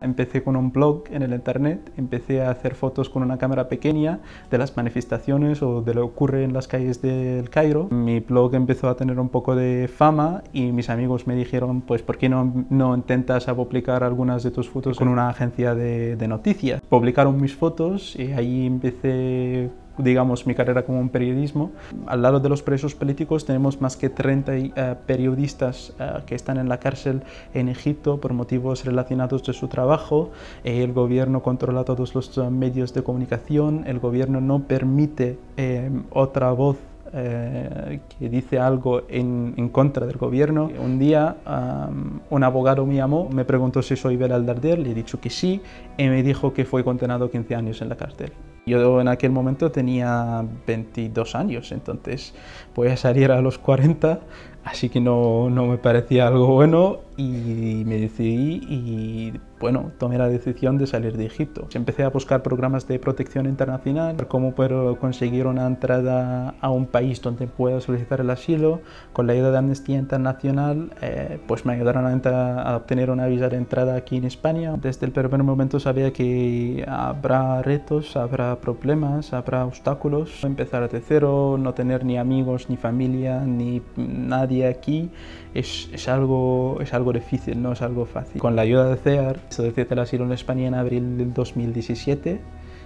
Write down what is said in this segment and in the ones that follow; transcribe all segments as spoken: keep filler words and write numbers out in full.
Empecé con un blog en el internet, empecé a hacer fotos con una cámara pequeña de las manifestaciones o de lo que ocurre en las calles del Cairo. Mi blog empezó a tener un poco de fama y mis amigos me dijeron, pues ¿por qué no, no intentas a publicar algunas de tus fotos con una agencia de, de noticias? Publicaron mis fotos y ahí empecé, digamos, mi carrera como un periodismo. Al lado de los presos políticos tenemos más que treinta uh, periodistas uh, que están en la cárcel en Egipto por motivos relacionados de su trabajo. Eh, el gobierno controla todos los uh, medios de comunicación, el gobierno no permite eh, otra voz Eh, que dice algo en, en contra del gobierno. Un día um, un abogado me llamó, me preguntó si soy Belal Darder, le he dicho que sí y me dijo que fue condenado a quince años en la cárcel. Yo en aquel momento tenía veintidós años, entonces voy a salir a los cuarenta, así que no, no me parecía algo bueno y me decidí y bueno, tomé la decisión de salir de Egipto. Empecé a buscar programas de protección internacional, cómo puedo conseguir una entrada a un país donde pueda solicitar el asilo. Con la ayuda de Amnistía Internacional, eh, pues me ayudaron a, a obtener una visa de entrada aquí en España. Desde el primer momento sabía que habrá retos, habrá problemas, habrá obstáculos. Empezar de cero, no tener ni amigos, ni familia, ni nadie aquí, es, es, algo, es algo difícil, no es algo fácil. Con la ayuda de C E A R, solicité el asilo en España en abril del dos mil diecisiete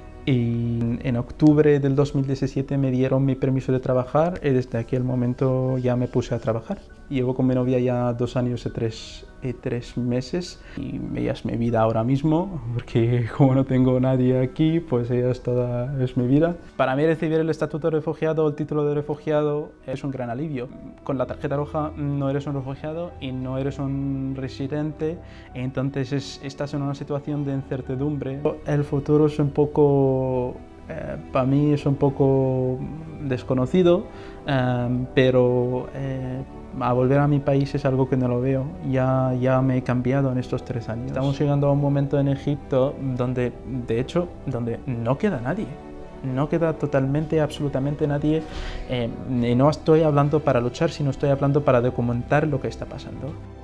y en octubre del dos mil diecisiete me dieron mi permiso de trabajar y desde aquel momento ya me puse a trabajar. Llevo con mi novia ya dos años y tres, y tres meses y ella es mi vida ahora mismo, porque como no tengo nadie aquí, pues ella es toda es mi vida. Para mí recibir el estatuto de refugiado o el título de refugiado es un gran alivio. Con la tarjeta roja no eres un refugiado y no eres un residente, entonces es, estás en una situación de incertidumbre. El futuro es un poco... Eh, para mí es un poco desconocido, eh, pero eh, a volver a mi país es algo que no lo veo. Ya, ya me he cambiado en estos tres años. Estamos llegando a un momento en Egipto donde, de hecho, donde no queda nadie. No queda totalmente, absolutamente nadie. Eh, y no estoy hablando para luchar, sino estoy hablando para documentar lo que está pasando.